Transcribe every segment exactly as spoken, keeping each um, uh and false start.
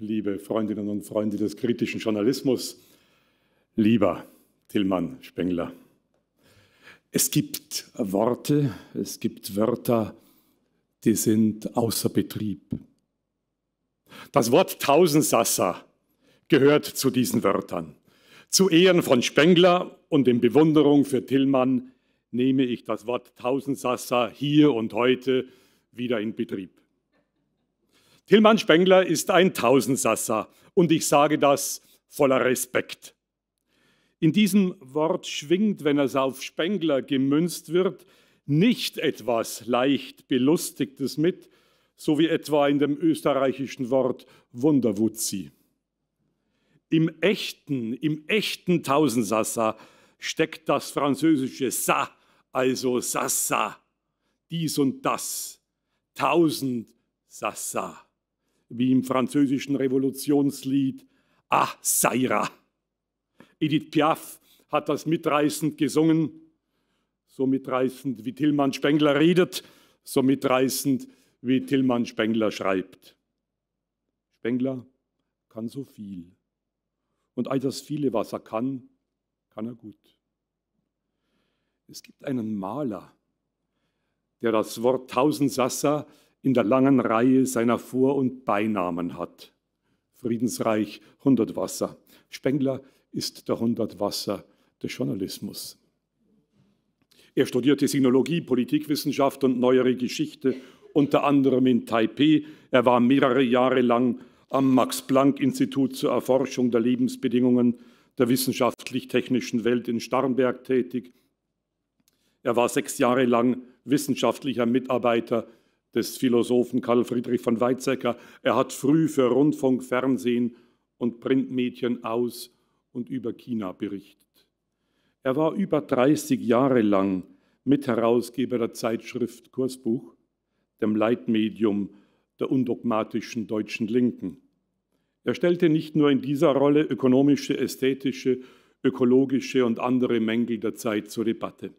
liebe Freundinnen und Freunde des kritischen Journalismus, lieber Tilman Spengler. Es gibt Worte, es gibt Wörter, die sind außer Betrieb. Das Wort Tausendsassa gehört zu diesen Wörtern. Zu Ehren von Spengler und in Bewunderung für Tilman nehme ich das Wort Tausendsassa hier und heute wieder in Betrieb. Tilman Spengler ist ein Tausendsassa und ich sage das voller Respekt. In diesem Wort schwingt, wenn es auf Spengler gemünzt wird, nicht etwas leicht Belustigtes mit, so wie etwa in dem österreichischen Wort Wunderwutzi. Im echten, im echten Tausendsassa steckt das französische ça, also Sassa, dies und das, tausend Sassa, wie im französischen Revolutionslied Ah, Saira. Edith Piaf hat das mitreißend gesungen, so mitreißend wie Tilman Spengler redet, so mitreißend wie Tilman Spengler schreibt. Spengler kann so viel. Und all das viele, was er kann, kann er gut. Es gibt einen Maler, der das Wort Tausendsassa in der langen Reihe seiner Vor- und Beinamen hat. Friedensreich Hundertwasser. Spengler ist der Hundertwasser des Journalismus. Er studierte Sinologie, Politikwissenschaft und neuere Geschichte, unter anderem in Taipeh. Er war mehrere Jahre lang am Max-Planck-Institut zur Erforschung der Lebensbedingungen der wissenschaftlich-technischen Welt in Starnberg tätig. Er war sechs Jahre lang wissenschaftlicher Mitarbeiter des Philosophen Karl Friedrich von Weizsäcker. Er hat früh für Rundfunk, Fernsehen und Printmedien aus und über China berichtet. Er war über dreißig Jahre lang Mitherausgeber der Zeitschrift Kursbuch, dem Leitmedium der undogmatischen deutschen Linken. Er stellte nicht nur in dieser Rolle ökonomische, ästhetische, ökologische und andere Mängel der Zeit zur Debatte.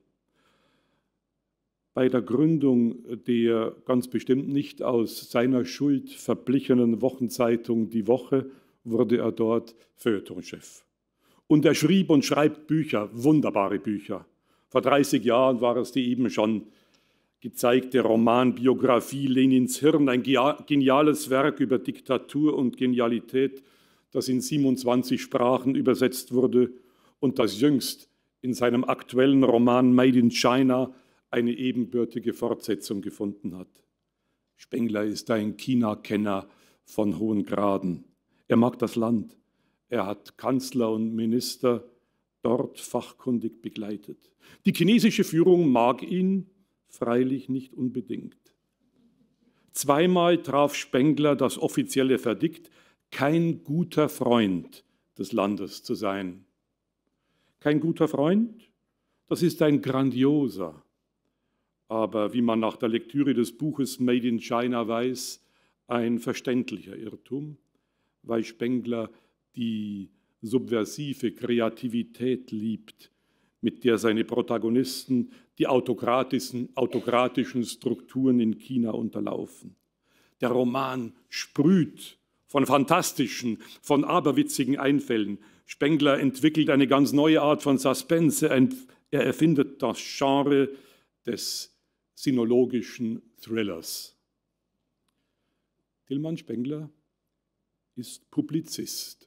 Bei der Gründung der ganz bestimmt nicht aus seiner Schuld verblichenen Wochenzeitung Die Woche wurde er dort Feuilletonchef. Und er schrieb und schreibt Bücher, wunderbare Bücher. Vor dreißig Jahren war es die eben schon gezeigte Romanbiografie Lenins Hirn, ein geniales Werk über Diktatur und Genialität, das in siebenundzwanzig Sprachen übersetzt wurde und das jüngst in seinem aktuellen Roman Made in China eine ebenbürtige Fortsetzung gefunden hat. Spengler ist ein China-Kenner von hohen Graden. Er mag das Land. Er hat Kanzler und Minister dort fachkundig begleitet. Die chinesische Führung mag ihn freilich nicht unbedingt. Zweimal traf Spengler das offizielle Verdikt, kein guter Freund des Landes zu sein. Kein guter Freund? Das ist ein grandioser, aber wie man nach der Lektüre des Buches Made in China weiß, ein verständlicher Irrtum, weil Spengler die subversive Kreativität liebt, mit der seine Protagonisten die autokratischen, autokratischen Strukturen in China unterlaufen. Der Roman sprüht von fantastischen, von aberwitzigen Einfällen. Spengler entwickelt eine ganz neue Art von Suspense. Er erfindet das Genre des sinologischen Thrillers. Tilman Spengler ist Publizist.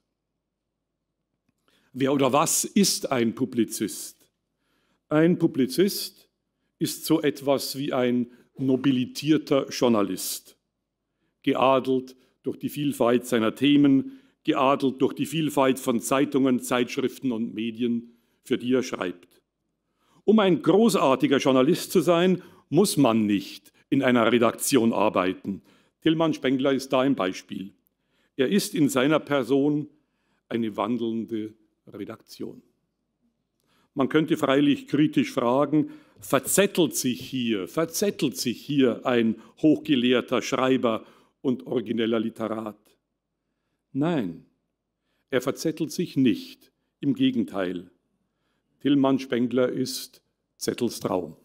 Wer oder was ist ein Publizist? Ein Publizist ist so etwas wie ein nobilitierter Journalist, geadelt durch die Vielfalt seiner Themen, geadelt durch die Vielfalt von Zeitungen, Zeitschriften und Medien, für die er schreibt. Um ein großartiger Journalist zu sein, muss man nicht in einer Redaktion arbeiten. Tilman Spengler ist da ein Beispiel. Er ist in seiner Person eine wandelnde Redaktion. Man könnte freilich kritisch fragen, verzettelt sich hier, verzettelt sich hier ein hochgelehrter Schreiber und origineller Literat? Nein, er verzettelt sich nicht, im Gegenteil. Tilman Spengler ist Zettels Traum.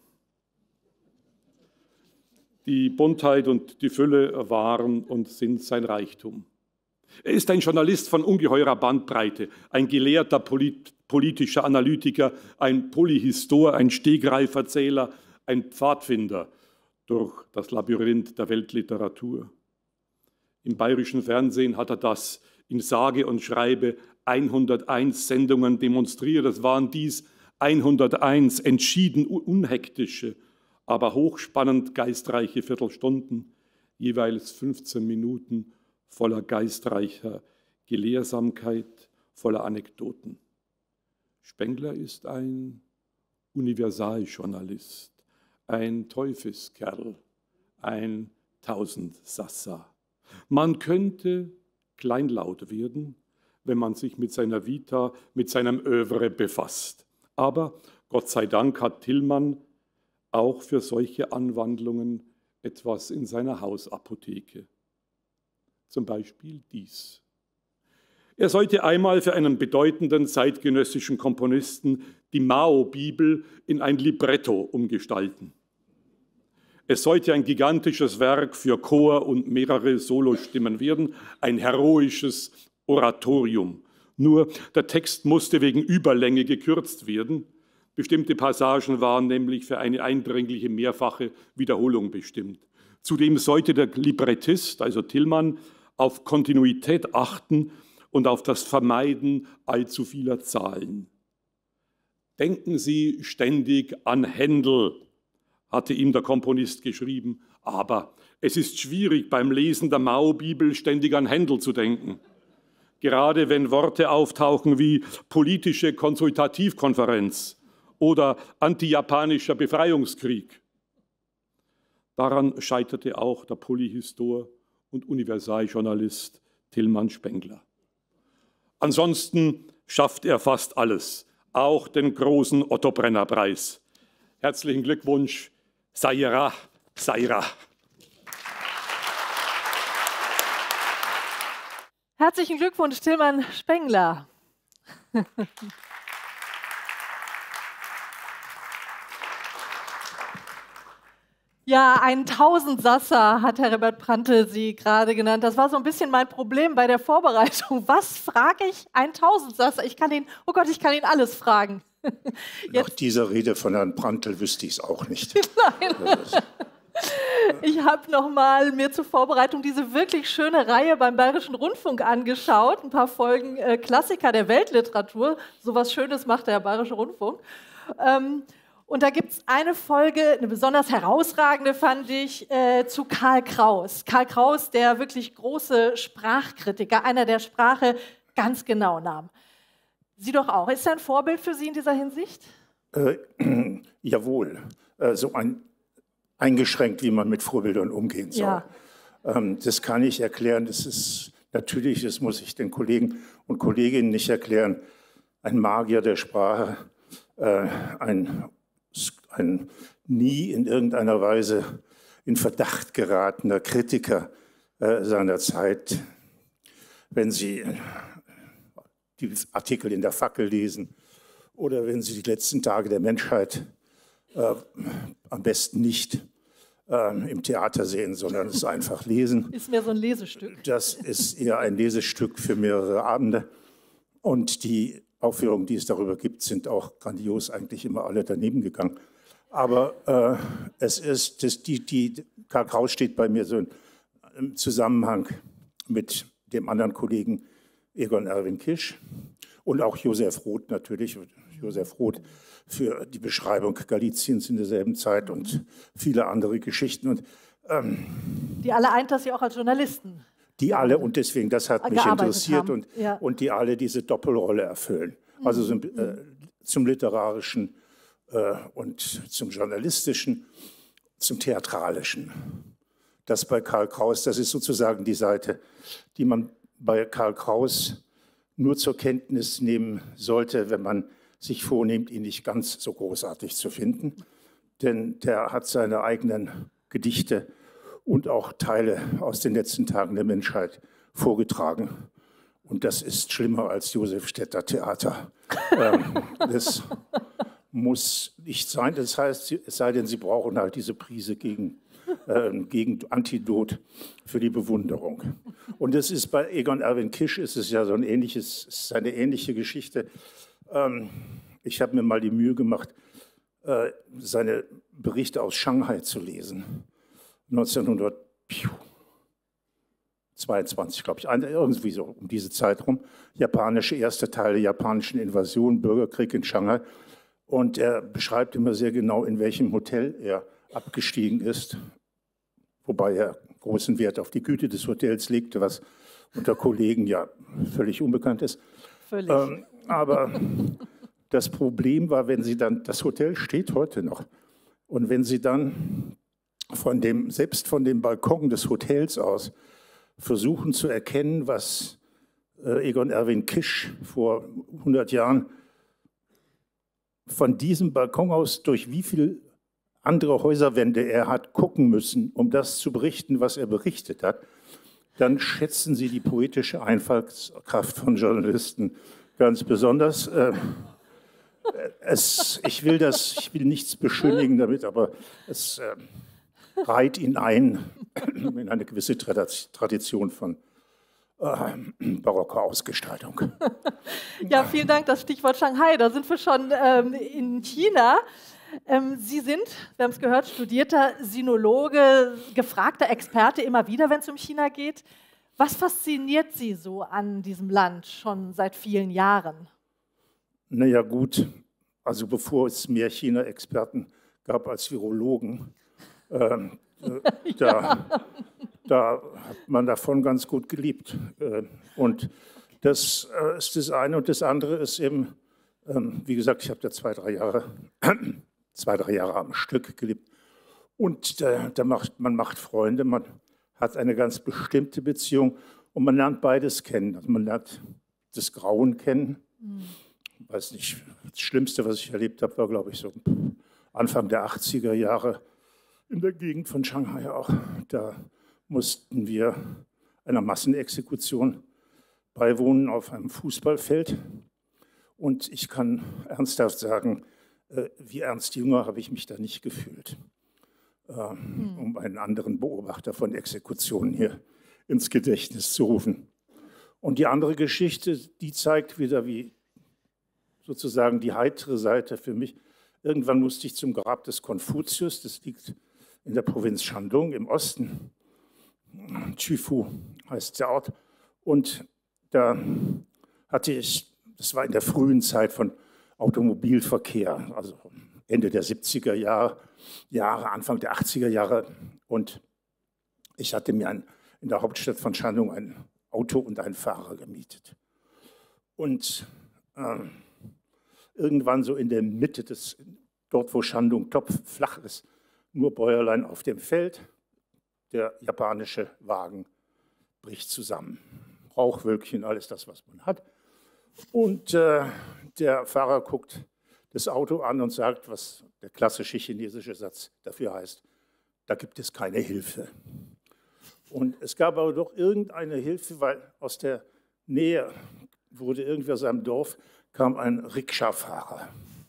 Die Buntheit und die Fülle waren und sind sein Reichtum. Er ist ein Journalist von ungeheurer Bandbreite, ein gelehrter Polit politischer Analytiker, ein Polyhistor, ein Stegreiferzähler, ein Pfadfinder durch das Labyrinth der Weltliteratur. Im bayerischen Fernsehen hat er das in sage und schreibe hunderteins Sendungen demonstriert. Es waren dies hunderteins entschieden unhektische, aber hochspannend geistreiche Viertelstunden, jeweils fünfzehn Minuten voller geistreicher Gelehrsamkeit, voller Anekdoten. Spengler ist ein Universaljournalist, ein Teufelskerl, ein Tausendsassa. Man könnte kleinlaut werden, wenn man sich mit seiner Vita, mit seinem Övre befasst. Aber Gott sei Dank hat Tillmann auch für solche Anwandlungen etwas in seiner Hausapotheke. Zum Beispiel dies. Er sollte einmal für einen bedeutenden zeitgenössischen Komponisten die Mao-Bibel in ein Libretto umgestalten. Es sollte ein gigantisches Werk für Chor und mehrere Solostimmen werden, ein heroisches Oratorium. Nur der Text musste wegen Überlänge gekürzt werden. Bestimmte Passagen waren nämlich für eine eindringliche mehrfache Wiederholung bestimmt. Zudem sollte der Librettist, also Tillmann, auf Kontinuität achten und auf das Vermeiden allzu vieler Zahlen. Denken Sie ständig an Händel, hatte ihm der Komponist geschrieben, aber es ist schwierig beim Lesen der Mao-Bibel ständig an Händel zu denken. Gerade wenn Worte auftauchen wie politische Konsultativkonferenz oder antijapanischer Befreiungskrieg. Daran scheiterte auch der Polyhistor und Universaljournalist Tillmann Spengler. Ansonsten schafft er fast alles, auch den großen Otto-Brenner-Preis. Herzlichen Glückwunsch, Saira, Saira. Herzlichen Glückwunsch, Tillmann Spengler. Ja, ein Tausendsassa hat Herbert Prantl Sie gerade genannt. Das war so ein bisschen mein Problem bei der Vorbereitung. Was frage ich? Ein Tausendsassa? Ich kann ihn, oh Gott, ich kann ihn alles fragen. Nach dieser Rede von Herrn Prantl wüsste ich es auch nicht. Nein. Ich habe noch mal mir zur Vorbereitung diese wirklich schöne Reihe beim Bayerischen Rundfunk angeschaut. Ein paar Folgen äh, Klassiker der Weltliteratur. So was Schönes macht der Bayerische Rundfunk. Ähm, Und da gibt es eine Folge, eine besonders herausragende, fand ich, äh, zu Karl Kraus. Karl Kraus, der wirklich große Sprachkritiker, einer, der Sprache ganz genau nahm. Sie doch auch. Ist er ein Vorbild für Sie in dieser Hinsicht? Äh, jawohl. Äh, so ein, eingeschränkt, wie man mit Vorbildern umgehen soll. Ja. Ähm, das kann ich erklären. Das ist natürlich, das muss ich den Kollegen und Kolleginnen nicht erklären, ein Magier der Sprache, äh, ein ein nie in irgendeiner Weise in Verdacht geratener Kritiker äh, seiner Zeit. Wenn Sie die Artikel in der Fackel lesen oder wenn Sie die letzten Tage der Menschheit äh, am besten nicht äh, im Theater sehen, sondern es einfach lesen. Ist mehr so ein Lesestück. Das ist eher ein Lesestück für mehrere Abende. Und die Aufführungen, die es darüber gibt, sind auch grandios eigentlich immer alle daneben gegangen. Aber äh, es ist, das, die, die, Karl Kraus steht bei mir so im Zusammenhang mit dem anderen Kollegen Egon Erwin Kisch und auch Josef Roth natürlich, Josef Roth für die Beschreibung Galiciens in derselben Zeit und viele andere Geschichten. Und, ähm, die alle eint, dass Sie auch als Journalisten Die alle, und deswegen, das hat mich interessiert, und, ja. und die alle diese Doppelrolle erfüllen. Also zum, äh, zum Literarischen äh, und zum Journalistischen, zum Theatralischen. Das bei Karl Kraus, das ist sozusagen die Seite, die man bei Karl Kraus nur zur Kenntnis nehmen sollte, wenn man sich vornimmt, ihn nicht ganz so großartig zu finden. Denn der hat seine eigenen Gedichte und auch Teile aus den letzten Tagen der Menschheit vorgetragen. Und das ist schlimmer als Josefstädter Theater. ähm, das muss nicht sein. Das heißt, es sei denn, Sie brauchen halt diese Prise gegen äh, ein Gegen Antidot für die Bewunderung. Und es ist bei Egon Erwin Kisch ist es ja so ein ähnliches, ist eine ähnliche Geschichte. Ähm, ich habe mir mal die Mühe gemacht, äh, seine Berichte aus Shanghai zu lesen. neunzehnhundertzweiundzwanzig, glaube ich, irgendwie so um diese Zeit rum. Japanische erste Teil der japanischen Invasion, Bürgerkrieg in Shanghai. Und er beschreibt immer sehr genau, in welchem Hotel er abgestiegen ist, wobei er großen Wert auf die Güte des Hotels legte, was unter Kollegen ja völlig unbekannt ist. Völlig. Ähm, aber das Problem war, wenn Sie dann, das Hotel steht heute noch, und wenn Sie dann von dem, selbst von dem Balkon des Hotels aus versuchen zu erkennen, was äh, Egon Erwin Kisch vor hundert Jahren von diesem Balkon aus, durch wie viele andere Häuserwände er hat gucken müssen, um das zu berichten, was er berichtet hat, dann schätzen Sie die poetische Einfallskraft von Journalisten ganz besonders. Äh, es, ich, will das, ich will nichts beschönigen damit, aber es äh, reiht ihn ein in eine gewisse Tradition von barocker Ausgestaltung. Ja, vielen Dank. Das Stichwort Shanghai, da sind wir schon ähm, in China. Ähm, Sie sind, wir haben es gehört, studierter Sinologe, gefragter Experte immer wieder, wenn es um China geht. Was fasziniert Sie so an diesem Land schon seit vielen Jahren? Naja gut, also bevor es mehr China-Experten gab als Virologen, ähm, äh, da... Da hat man davon ganz gut geliebt. Und das ist das eine. Und das andere ist eben, wie gesagt, ich habe da zwei, drei Jahre, zwei, drei Jahre am Stück gelebt. Und da, da macht, man macht Freunde, man hat eine ganz bestimmte Beziehung und man lernt beides kennen. Also man lernt das Grauen kennen. Mhm. Ich weiß nicht, das Schlimmste, was ich erlebt habe, war, glaube ich, so Anfang der achtziger Jahre in der Gegend von Shanghai auch. Da mussten wir einer Massenexekution beiwohnen auf einem Fußballfeld. Und ich kann ernsthaft sagen, wie Ernst Jünger habe ich mich da nicht gefühlt, hm. um einen anderen Beobachter von Exekutionen hier ins Gedächtnis zu rufen. Und die andere Geschichte, die zeigt wieder, wie sozusagen die heitere Seite für mich. Irgendwann musste ich zum Grab des Konfuzius, das liegt in der Provinz Shandong im Osten. Qufu heißt der Ort. Und da hatte ich, das war in der frühen Zeit von Automobilverkehr, also Ende der siebziger Jahre, Jahre, Anfang der achtziger Jahre. Und ich hatte mir ein, in der Hauptstadt von Shandong ein Auto und einen Fahrer gemietet. Und äh, irgendwann so in der Mitte des, dort wo Shandong topflach ist, nur Bäuerlein auf dem Feld, der japanische Wagen bricht zusammen. Rauchwölkchen, alles das, was man hat. Und äh, der Fahrer guckt das Auto an und sagt, was der klassische chinesische Satz dafür heißt, da gibt es keine Hilfe. Und es gab aber doch irgendeine Hilfe, weil aus der Nähe wurde irgendwie aus einem Dorf, kam ein Rikscha-Fahrer.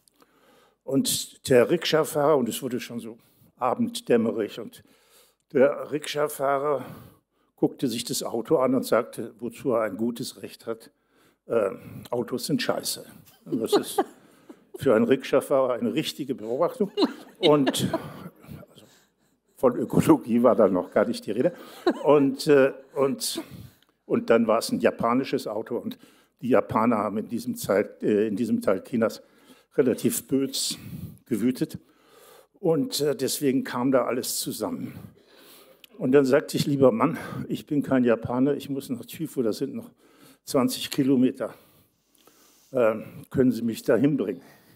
Und der Rikscha-Fahrer, und es wurde schon so abenddämmerig, und der Rikscha-Fahrer guckte sich das Auto an und sagte, wozu er ein gutes Recht hat, äh, Autos sind scheiße. Und das ist für einen Rikscha-Fahrer eine richtige Beobachtung. Und also, von Ökologie war da noch gar nicht die Rede. Und, äh, und, und dann war es ein japanisches Auto. Und die Japaner haben in diesem, Zeit, äh, in diesem Teil Chinas relativ bös gewütet. Und äh, deswegen kam da alles zusammen. Und dann sagte ich, lieber Mann, ich bin kein Japaner, ich muss nach Qufu, das sind noch zwanzig Kilometer. Äh, können Sie mich da hinbringen?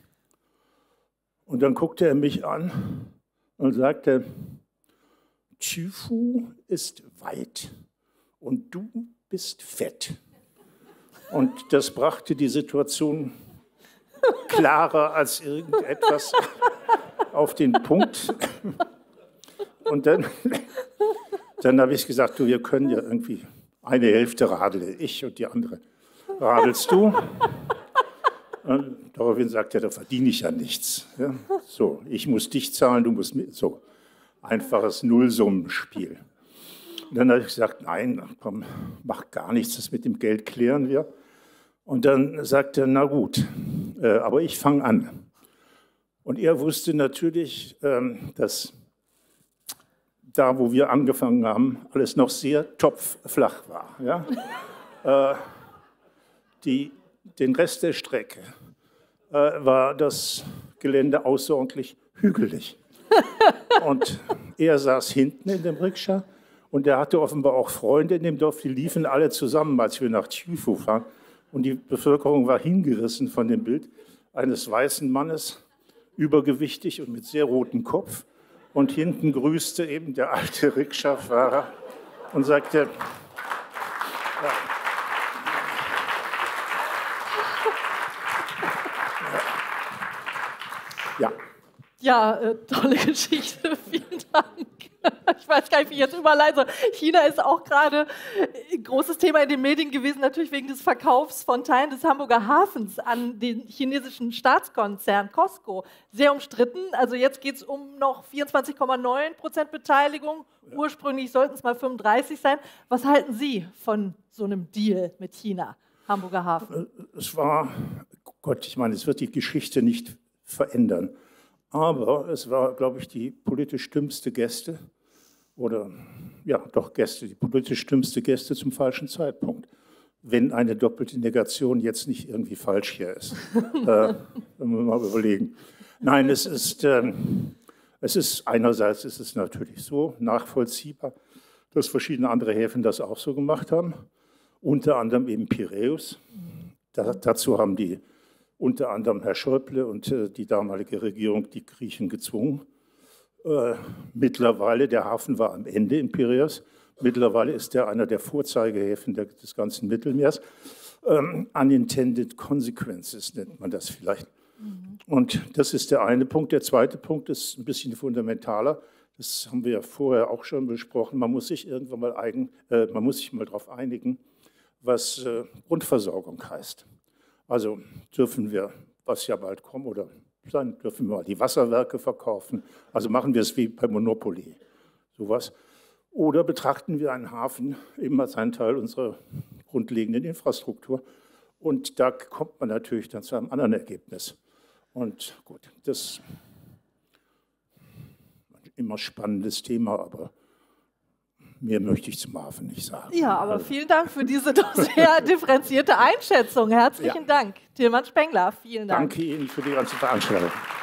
Und dann guckte er mich an und sagte, Qufu ist weit und du bist fett. Und das brachte die Situation klarer als irgendetwas auf den Punkt. Und dann, dann habe ich gesagt, du, wir können ja irgendwie eine Hälfte radle ich und die andere radelst du. Und daraufhin sagt er, da verdiene ich ja nichts. Ja, so, ich muss dich zahlen, du musst mir. So. einfaches Nullsummenspiel. Und dann habe ich gesagt, nein, komm, mach gar nichts, das mit dem Geld klären wir. Und dann sagte er, na gut, äh, aber ich fange an. Und er wusste natürlich, ähm, dass da, wo wir angefangen haben, alles noch sehr topfflach war. Ja? äh, die, den Rest der Strecke äh, war das Gelände außerordentlich hügelig. Und er saß hinten in dem Rikscha und er hatte offenbar auch Freunde in dem Dorf, die liefen alle zusammen, als wir nach Tjufu fahren. Und die Bevölkerung war hingerissen von dem Bild eines weißen Mannes, übergewichtig und mit sehr rotem Kopf. Und hinten grüßte eben der alte Rikscha-Fahrer und sagte, ja, ja. Ja, äh, tolle Geschichte, vielen Dank. Ich weiß gar nicht, wie ich jetzt überleite. China ist auch gerade ein großes Thema in den Medien gewesen, natürlich wegen des Verkaufs von Teilen des Hamburger Hafens an den chinesischen Staatskonzern Cosco. Sehr umstritten. Also jetzt geht es um noch vierundzwanzig Komma neun Prozent Beteiligung. Ja. Ursprünglich sollten es mal fünfunddreißig sein. Was halten Sie von so einem Deal mit China, Hamburger Hafen? Es war, Gott, ich meine, es wird die Geschichte nicht verändern. Aber es war, glaube ich, die politisch dümmste Geste, oder ja, doch Geste, die politisch dümmste Geste zum falschen Zeitpunkt. Wenn eine doppelte Negation jetzt nicht irgendwie falsch hier ist. äh, wenn wir mal überlegen. Nein, es ist, äh, es ist, einerseits ist es natürlich so nachvollziehbar, dass verschiedene andere Häfen das auch so gemacht haben. Unter anderem eben Piräus. Da, dazu haben die unter anderem Herr Schäuble und äh, die damalige Regierung die Griechen gezwungen. Äh, mittlerweile, der Hafen war am Ende in Piräus, mittlerweile ist er einer der Vorzeigehäfen der, des ganzen Mittelmeers. Ähm, unintended consequences nennt man das vielleicht. Mhm. Und das ist der eine Punkt. Der zweite Punkt ist ein bisschen fundamentaler. Das haben wir ja vorher auch schon besprochen. Man muss sich irgendwann mal, eigen, äh, man muss sich mal darauf einigen, was äh, Grundversorgung heißt. Also dürfen wir, was ja bald kommt, oder dann dürfen wir mal die Wasserwerke verkaufen. Also machen wir es wie bei Monopoly, sowas. Oder betrachten wir einen Hafen eben als einen Teil unserer grundlegenden Infrastruktur. Und da kommt man natürlich dann zu einem anderen Ergebnis. Und gut, das ist ein immer spannendes Thema, aber mehr möchte ich zum Hafen nicht sagen. Ja, aber vielen Dank für diese doch sehr differenzierte Einschätzung. Herzlichen ja. Dank. Tilman Spengler, vielen Dank. Danke Ihnen für die ganze Veranstaltung.